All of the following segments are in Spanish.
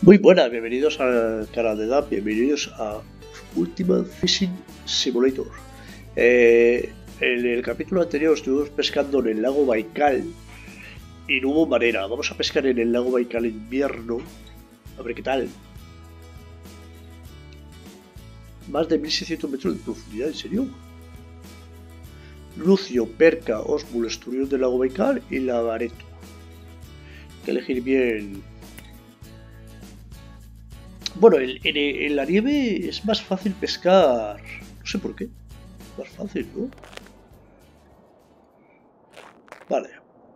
Muy buenas, bienvenidos al canal de Dan, bienvenidos a Ultimate Fishing Simulator. En el capítulo anterior estuvimos pescando en el lago Baikal y no hubo manera. Vamos a pescar en el lago Baikal en invierno, a ver qué tal. Más de 1600 metros de profundidad, ¿en serio? Lucio, perca, ósmul, esturión del lago Baikal y lavareto. Hay que elegir bien. Bueno, en la nieve es más fácil pescar. No sé por qué. Más fácil, ¿no? Vale.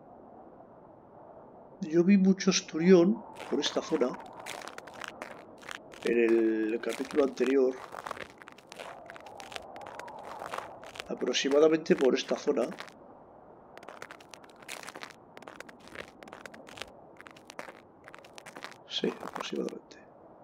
Yo vi mucho esturión por esta zona. En el capítulo anterior. Aproximadamente por esta zona. Sí, aproximadamente.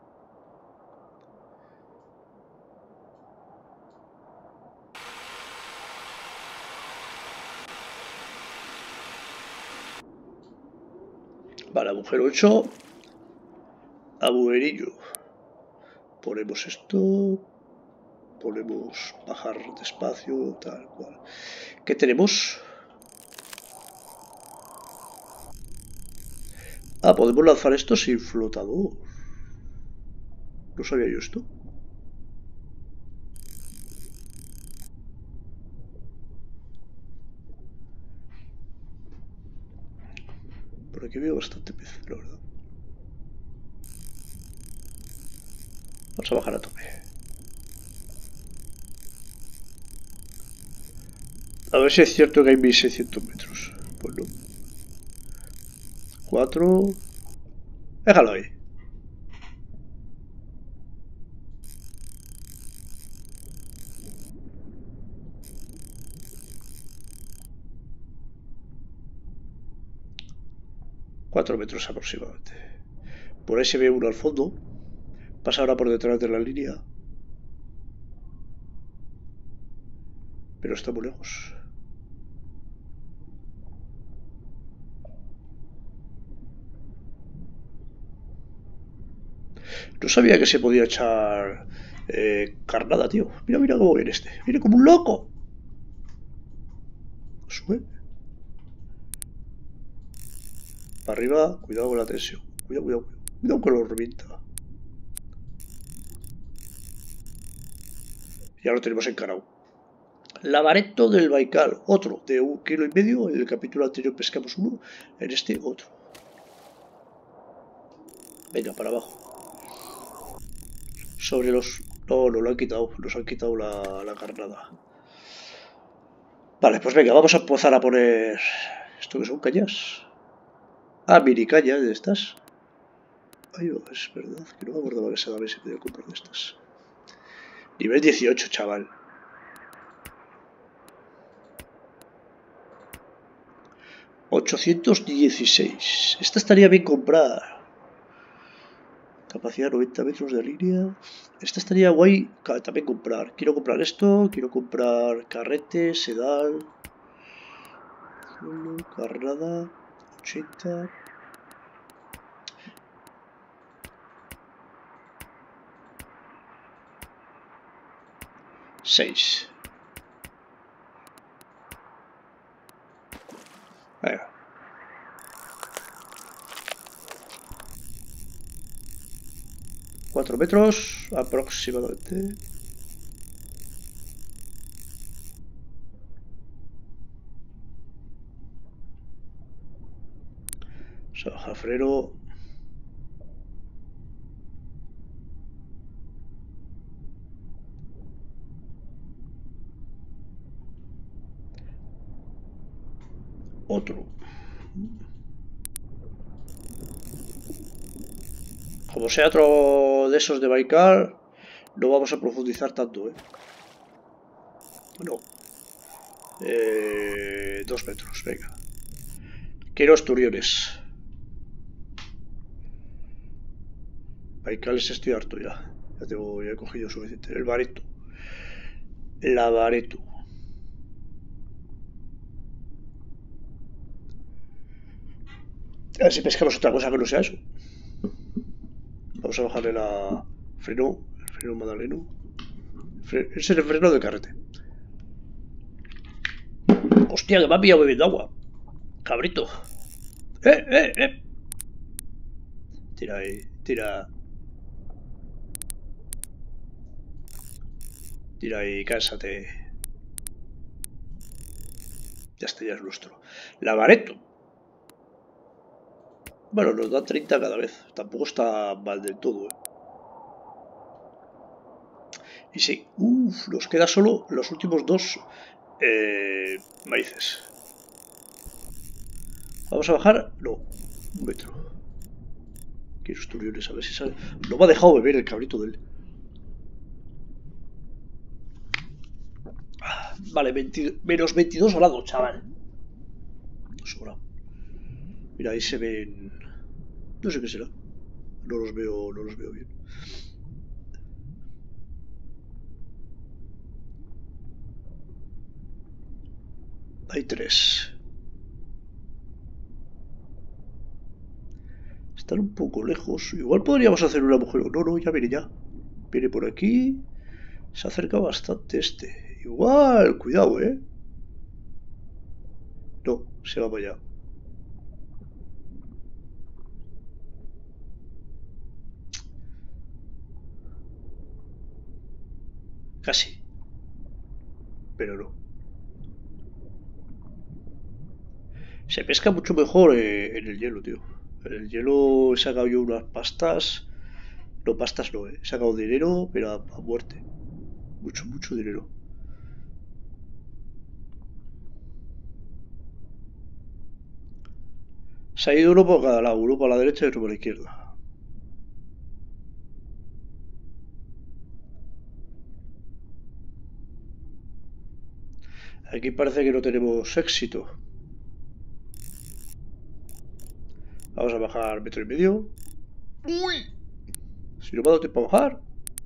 Vale, agujero hecho. Agujerillo. Ponemos esto. Ponemos bajar despacio, tal cual. ¿Qué tenemos? Ah, podemos lanzar esto sin flotador. No sabía yo esto. Por aquí veo bastante pez, la verdad. Vamos a bajar a tope. A ver si es cierto que hay 1600 metros. Pues no. 4. Déjalo ahí. Cuatro metros aproximadamente. Por ahí se ve uno al fondo. Pasa ahora por detrás de la línea. Pero está muy lejos. No sabía que se podía echar carnada, tío. Mira, mira cómo viene este. Viene como un loco. Sube. Para arriba. Cuidado con la tensión. Cuidado, cuidado, cuidado. Cuidado que lo revienta. Ya lo tenemos encarado. Lavareto del Baikal. Otro de 1,5 kilos. En el capítulo anterior pescamos uno. En este otro. Venga, para abajo. Sobre los... No, no lo han quitado. Nos han quitado la carnada. Vale, pues venga, vamos a empezar a poner... ¿Esto qué son cañas? Ah, mini cañas de estas. Ay, oh, es verdad, que no me acordaba que se daba y se podía comprar de estas. Nivel 18, chaval. $816. Esta estaría bien comprar. Capacidad 90 metros de línea. Esta estaría guay también comprar. Quiero comprar esto, quiero comprar carrete, sedal. Carnada. 80. Seis. Venga. Cuatro metros aproximadamente. Jafrero. Otro. Como sea otro de esos de Baikal, no vamos a profundizar tanto, ¿eh? No. 2 metros, venga. Quiero esturiones. Baikales estoy harto ya. Ya he cogido suficiente. El bareto. La bareto. A ver si pescamos otra cosa que no sea eso. Vamos a bajarle la freno, el freno magdaleno. Es el freno de carrete. Hostia, que me ha pillado bebiendo agua. Cabrito. ¡Eh! Tira ahí, tira. Tira ahí, cánsate. Ya está, ya es nuestro. Lavareto. Bueno, nos da 30 cada vez. Tampoco está mal del todo, ¿eh? Y sí, nos queda solo los últimos dos maíces. Vamos a bajar. No, 1 metro. Quiero esturiones, a ver si sale. No me ha dejado beber el cabrito de él. Vale, menos 22 grados, chaval. Sobra. Mira, ahí se ven. No sé qué será. No los veo bien. Hay 3. Están un poco lejos. Igual podríamos hacer un agujero. No, ya viene ya. Viene por aquí. Se acerca bastante este. Igual, cuidado, ¿eh? No, se va para allá. Casi. Pero no. Se pesca mucho mejor en el hielo, tío. En el hielo he sacado yo unas pastas. No, pastas no, he sacado dinero, pero a muerte. Mucho dinero. Se ha ido uno por cada lado, uno por la derecha y otro por la izquierda. Aquí parece que no tenemos éxito. Vamos a bajar 1,5 metros. ¡Uy! Si no me ha dado tiempo a bajar.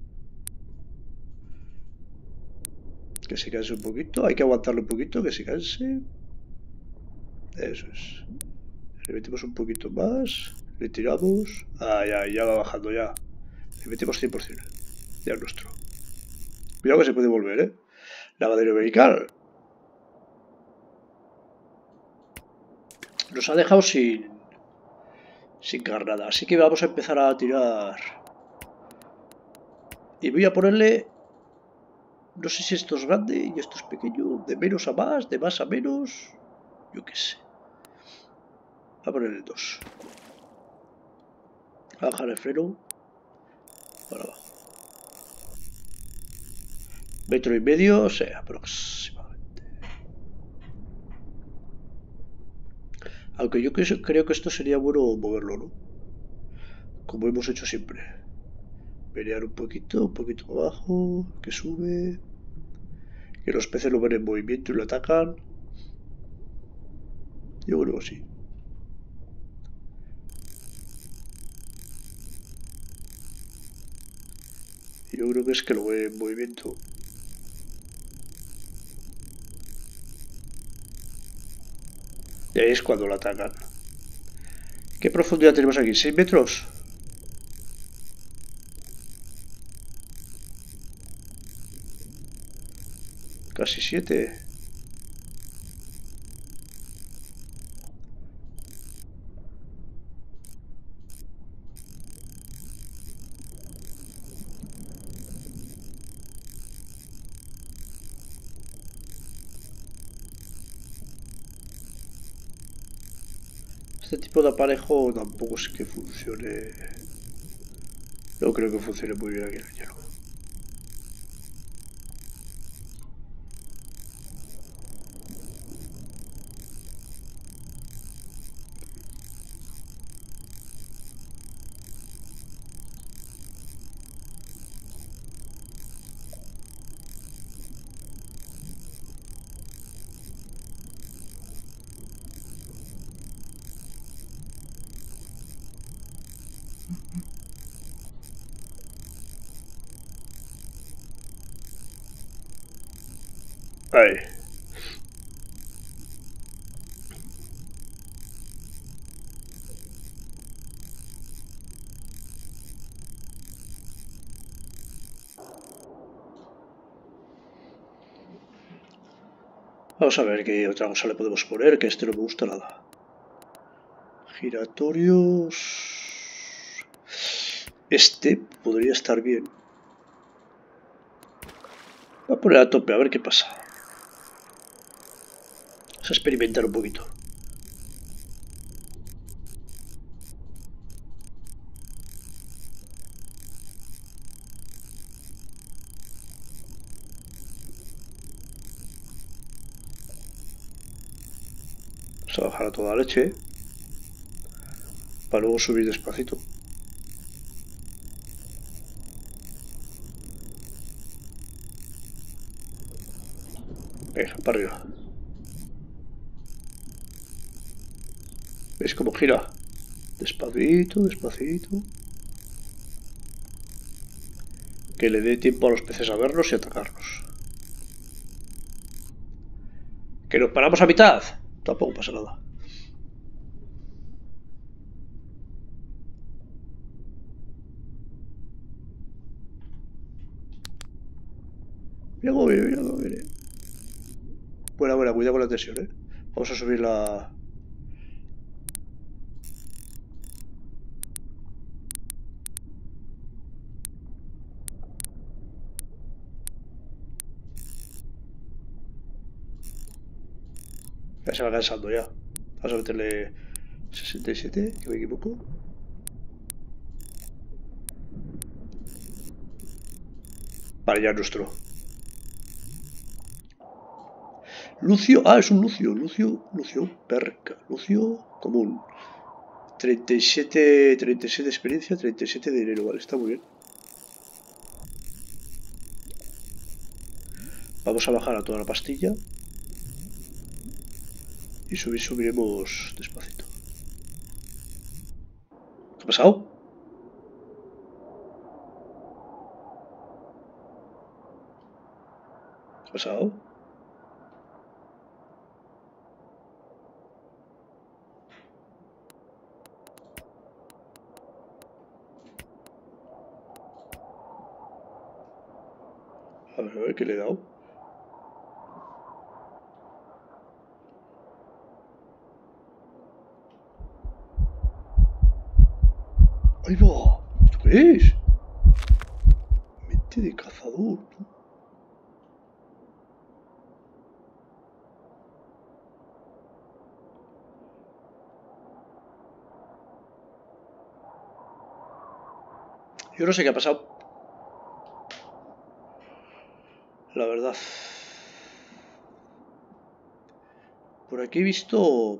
Que se canse un poquito. Hay que aguantarle un poquito, que se canse. Eso es. Le metemos un poquito más. Le tiramos. Ah, ya va bajando ya. Le metemos 100%. Ya es nuestro. Cuidado que se puede volver, ¿eh? Lavadero vertical. Nos ha dejado sin carnada. Así que vamos a empezar a tirar. Y voy a ponerle. No sé si esto es grande y esto es pequeño. De menos a más, de más a menos. Yo qué sé. Voy a ponerle 2. Voy a bajar el freno. Para abajo. 1,5 metros, o sea, aproximadamente. Aunque yo creo que esto sería bueno moverlo, ¿no? Como hemos hecho siempre. Pelear un poquito abajo, que sube. Que los peces lo ven en movimiento y lo atacan. Yo creo que sí. Yo creo que es que lo ve en movimiento. Y ahí es cuando lo atacan. ¿Qué profundidad tenemos aquí? ¿6 metros? Casi 7. Este tipo de aparejo tampoco es que funcione. No creo que funcione muy bien aquí en el hielo. Ahí. Vamos a ver qué otra cosa le podemos poner, que este no me gusta nada. Giratorios. Este podría estar bien. Voy a poner a tope, a ver qué pasa. Vamos a experimentar un poquito. Vamos a bajar a toda leche. Para luego subir despacito. Venga, para arriba. ¿Veis cómo gira? Despacito, despacito. Que le dé tiempo a los peces a vernos y atacarnos. ¿Que nos paramos a mitad? Tampoco pasa nada. Mira cómo viene, mira cómo viene. Buena, buena, cuidado con la tensión, ¿eh? Vamos a subir la... Ya se va cansando ya. Vamos a meterle 67, que me equivoco. Vale, ya es nuestro. Lucio, es un Lucio. Lucio perca. Lucio común. 37 de experiencia, 37 de dinero. Vale, está muy bien. Vamos a bajar a toda la pastilla. Y subiremos despacito. ¿Qué ha pasado? ¿Qué ha pasado? A ver qué le he dado. ¡Ahí va! ¿Esto qué es? Mente de cazador, tú. Yo no sé qué ha pasado. La verdad. Por aquí he visto...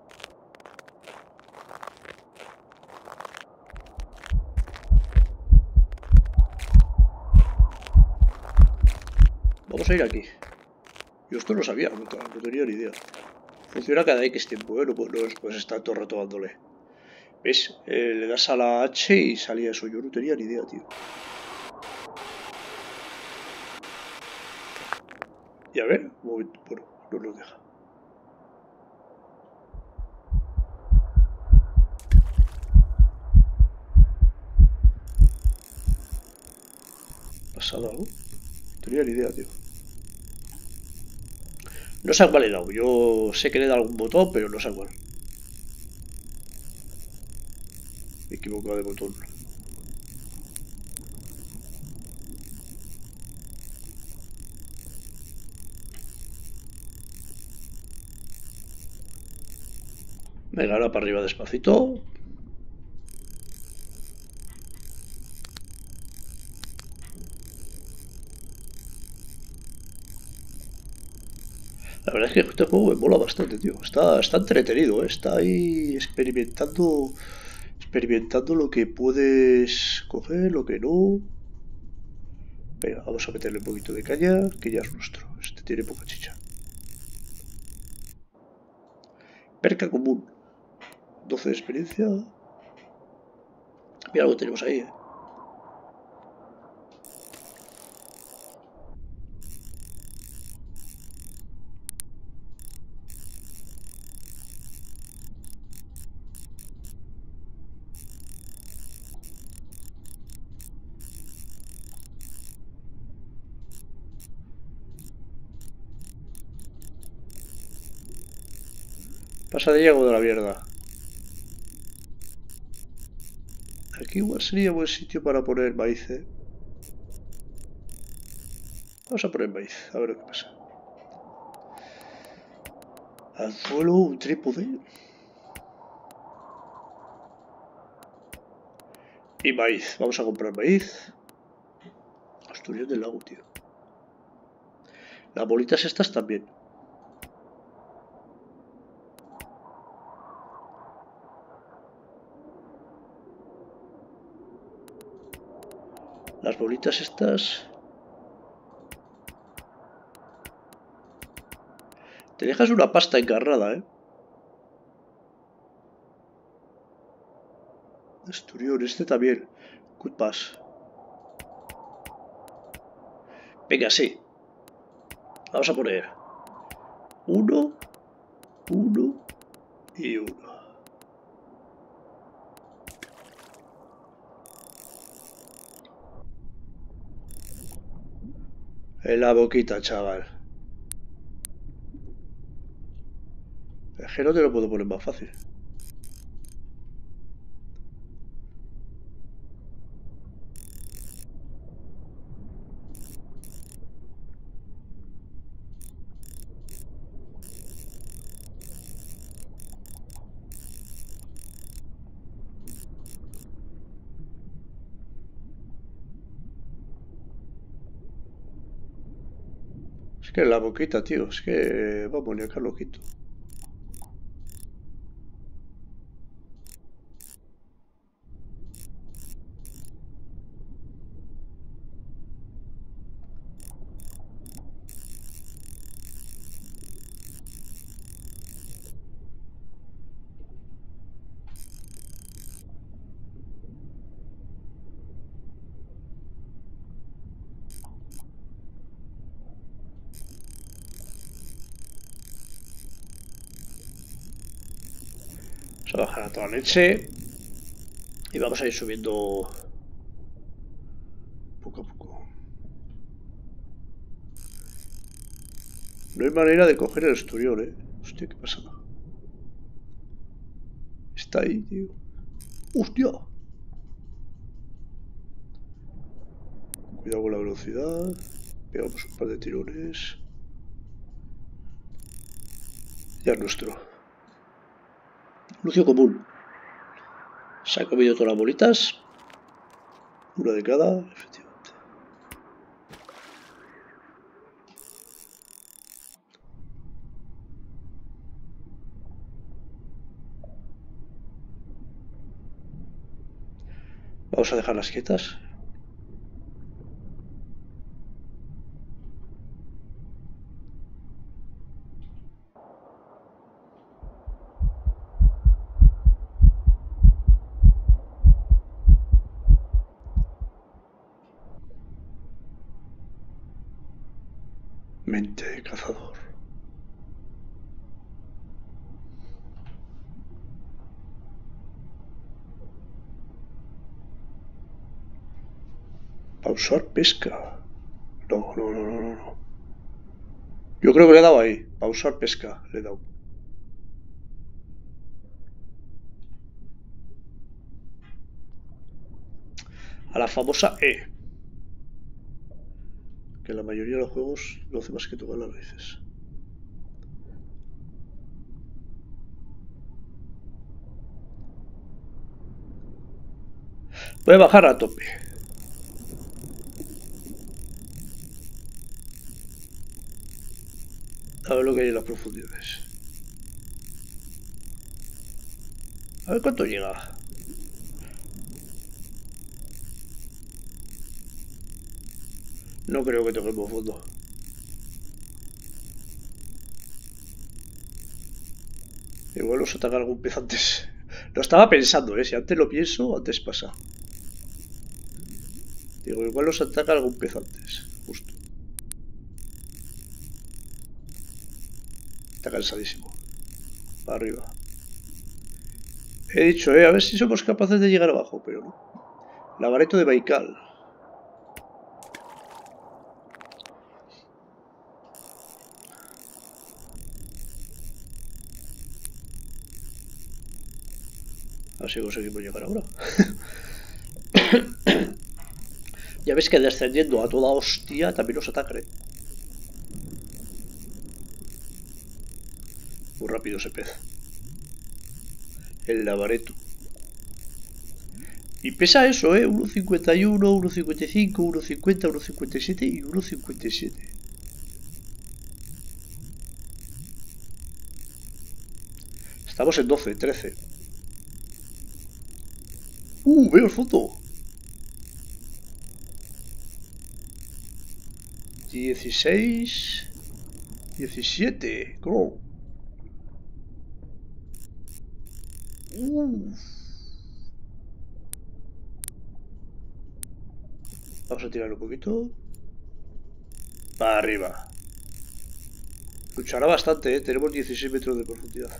Vamos a ir aquí. Yo esto no sabía, no tenía ni idea. Funciona cada X tiempo, ¿eh? No puedes estar todo el rato dándole. ¿Ves? Le das a la H y salía eso. Yo no tenía ni idea, tío. Y a ver, un momento. Bueno, no nos deja. ¿Pasado algo? No tenía ni idea, tío. No sé a cuál he dado. Yo sé que le he dado algún botón, pero no sé a cuál. Me he equivocado de botón. Venga, ahora para arriba despacito. La verdad es que este juego me mola bastante, tío. Está entretenido, ¿eh? Está ahí experimentando lo que puedes coger, lo que no. Venga, vamos a meterle un poquito de caña, que ya es nuestro. Este tiene poca chicha. Perca común. 12 de experiencia. Mira lo que tenemos ahí, ¿eh? Pasa de Diego de la mierda. Aquí igual sería buen sitio para poner maíz, ¿eh? Vamos a poner maíz, a ver qué pasa. Anzuelo, un trípode. Y maíz. Vamos a comprar maíz. Asturias del Lago, tío. Las bolitas estas también. Las bolitas estas... Te dejas una pasta encarnada, ¿eh? Esturión, este también. Good pass. Venga, sí. Vamos a poner 1, 1 y 1. En la boquita, chaval. Es que no te lo puedo poner más fácil. Es que en la boquita, tío. Es que... Vamos, ni acá lo quito. Vamos a bajar a toda leche. Y vamos a ir subiendo poco a poco. No hay manera de coger el esturión, ¿eh? Hostia, qué pasada. Está ahí, tío. ¡Hostia! Cuidado con la velocidad. Pegamos un par de tirones. Ya es nuestro. Lucio común. Se ha comido todas las bolitas. Una de cada, efectivamente. Vamos a dejarlas quietas. Mente de cazador. Pausar pesca. No, no, no, no, no. Yo creo que le he dado ahí. Pausar pesca. Le he dado. A la famosa E. Que en la mayoría de los juegos no hace más que tocar las veces. Voy a bajar a tope. A ver lo que hay en las profundidades. A ver cuánto llega. No creo que toquemos fondo. Igual nos ataca algún pez antes. Lo estaba pensando, ¿eh? Si antes lo pienso, antes pasa. Digo, igual nos ataca algún pez antes. Justo. Está cansadísimo. Para arriba. He dicho, a ver si somos capaces de llegar abajo, pero no. Labareto de Baikal. A ver si conseguimos llegar ahora. Ya ves que descendiendo a toda hostia también nos atacan, ¿eh? Muy rápido ese pez. El lavareto. Y pesa eso, ¿eh? 1,51, 1,55, 1,50, 1,57 y 1,57. Estamos en 12, 13. Veo el fondo. 16. 17. Go. Vamos a tirar un poquito. Para arriba. Luchará bastante, ¿eh? Tenemos 16 metros de profundidad.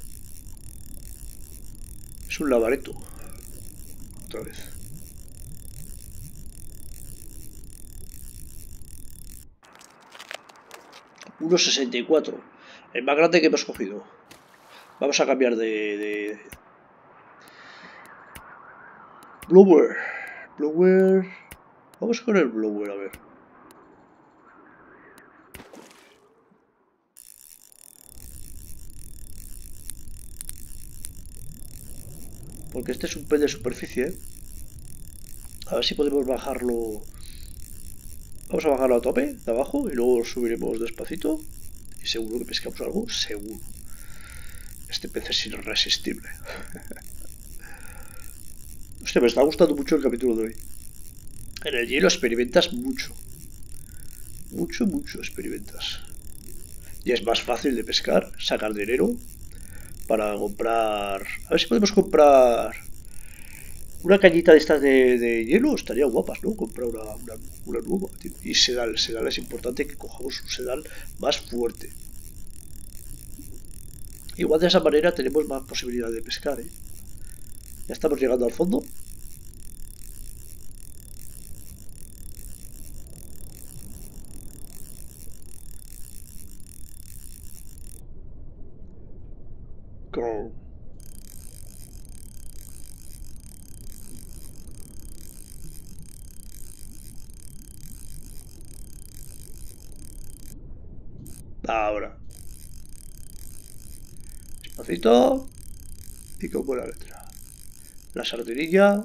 Es un lavareto. Otra vez. $1,64. El más grande que hemos cogido. Vamos a cambiar de... Blower. Blower. Vamos con el blower, a ver. Porque este es un pez de superficie, ¿eh? A ver si podemos bajarlo. Vamos a bajarlo a tope, de abajo, y luego subiremos despacito. Y seguro que pescamos algo, seguro. Este pez es irresistible. Hostia, me está gustando mucho el capítulo de hoy. En el hielo experimentas mucho. Mucho experimentas. Y es más fácil de pescar, sacar dinero para comprar... A ver si podemos comprar una cañita de estas de hielo. Estaría guapas, ¿no? Comprar una nueva. Y sedal es importante que cojamos un sedal más fuerte. Igual de esa manera tenemos más posibilidad de pescar, ¿eh? Ya estamos llegando al fondo. Con... Ahora. Despacito. Y con buena letra. La sardinilla.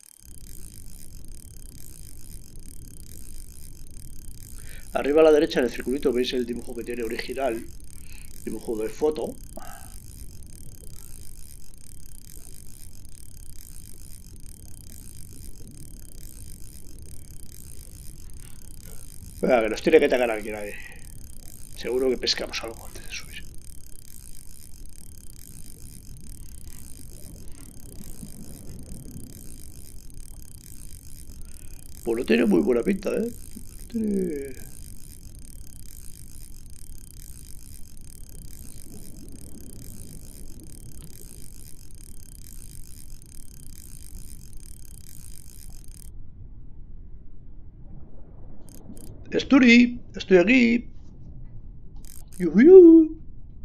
Arriba a la derecha en el circulito veis el dibujo que tiene original. Dibujo de foto. Venga, que nos tiene que atacar alguien ahí. Seguro que pescamos algo antes de subir. Pues no tiene muy buena pinta, ¿eh? Tiene... Sturi, estoy aquí. Yuhu.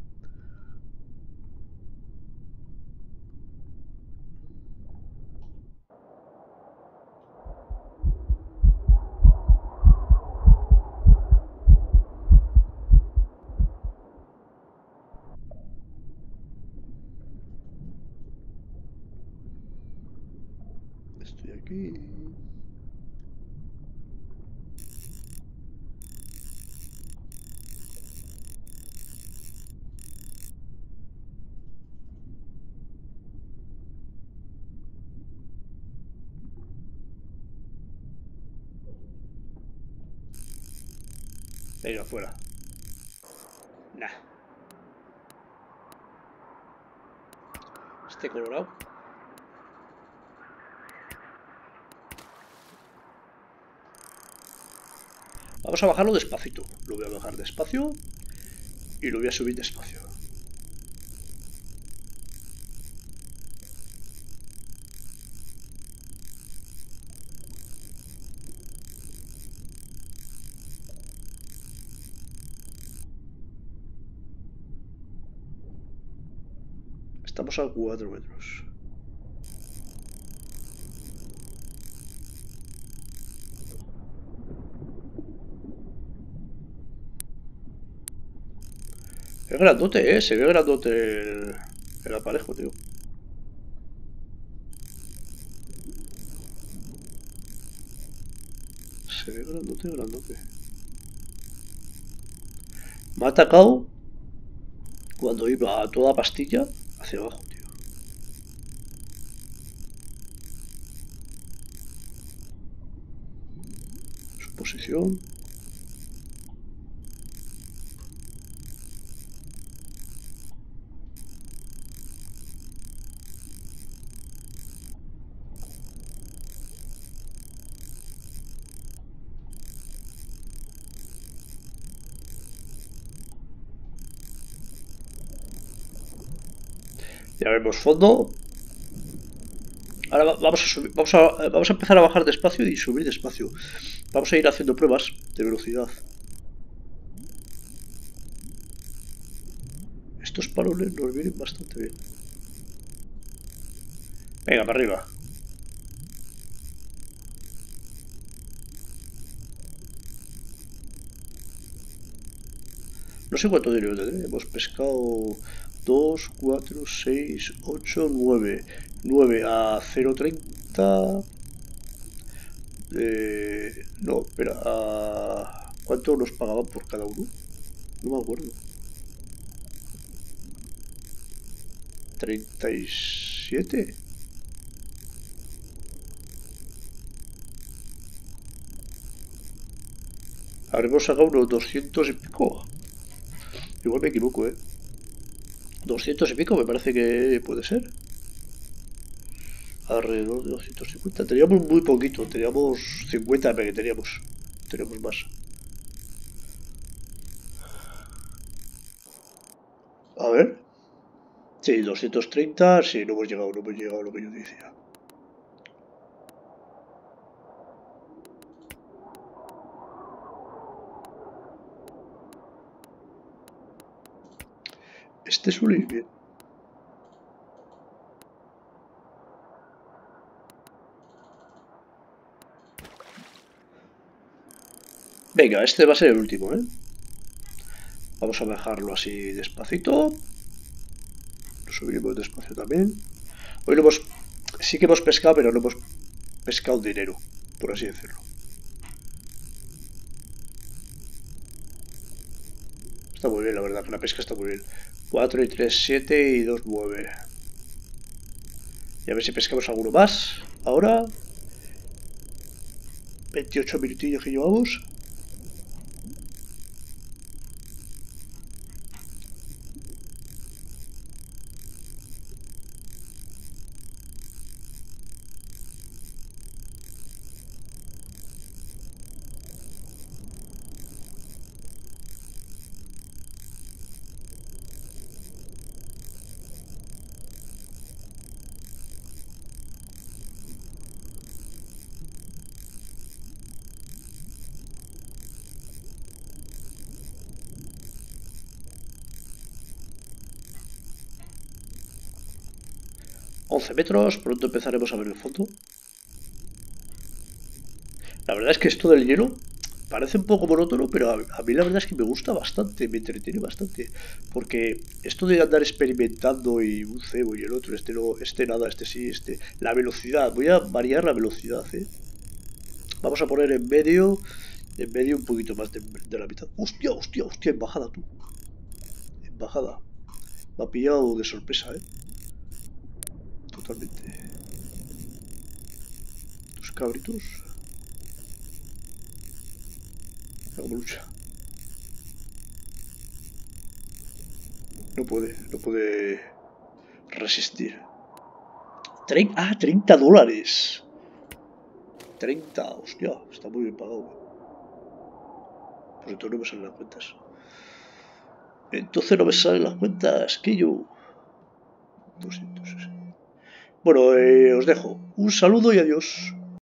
Estoy aquí. Venga, afuera. Nah. Este colorado. Vamos a bajarlo despacito. Lo voy a bajar despacio. Y lo voy a subir despacio. Estamos a 4 metros. Es grandote, se ve grandote el aparejo, tío. Se ve grandote, grandote. Me ha atacado cuando iba a toda pastilla hacia abajo, tío. Su posición. Ya vemos fondo. Ahora vamos a subir, vamos a empezar a bajar despacio y subir despacio. Vamos a ir haciendo pruebas de velocidad. Estos parones nos vienen bastante bien. Venga, para arriba. No sé cuánto dinero tendré. Hemos pescado 2, 4, 6, 8, 9. 9 a 0,30. No, espera. ¿Cuánto nos pagaban por cada uno? No me acuerdo. 37. Habremos sacado unos 200 y pico. Igual me equivoco, 200 y pico me parece que puede ser. Alrededor de 250. Teníamos muy poquito. Teníamos 50, pero teníamos más. A ver. Sí, 230. Sí, no hemos llegado a lo que yo decía. Este suele ir bien. Venga, este va a ser el último, Vamos a dejarlo así despacito. Lo subiremos despacio también. Hoy lo hemos... Sí que hemos pescado, pero no hemos pescado dinero, por así decirlo. Está muy bien, la verdad, que la pesca está muy bien. 4 y 3, 7 y 2, 9. Y a ver si pescamos alguno más. Ahora 28 minutillos que llevamos. $11, pronto empezaremos a ver el fondo. La verdad es que esto del hielo parece un poco monótono, pero a mí la verdad es que me gusta bastante, me entretiene bastante. Porque esto de andar experimentando y un cebo y el otro, este no, este nada, este sí, este... La velocidad, voy a variar la velocidad, Vamos a poner en medio un poquito más de la mitad. ¡Hostia, hostia, hostia! En bajada, tú. En bajada. Me ha pillado de sorpresa, Totalmente. Tus cabritos. Hagamos lucha. No puede resistir. $30. 30, hostia, está muy bien pagado. Pues entonces no me salen las cuentas. Entonces no me salen las cuentas, que yo. 200. Bueno, os dejo. Un saludo y adiós.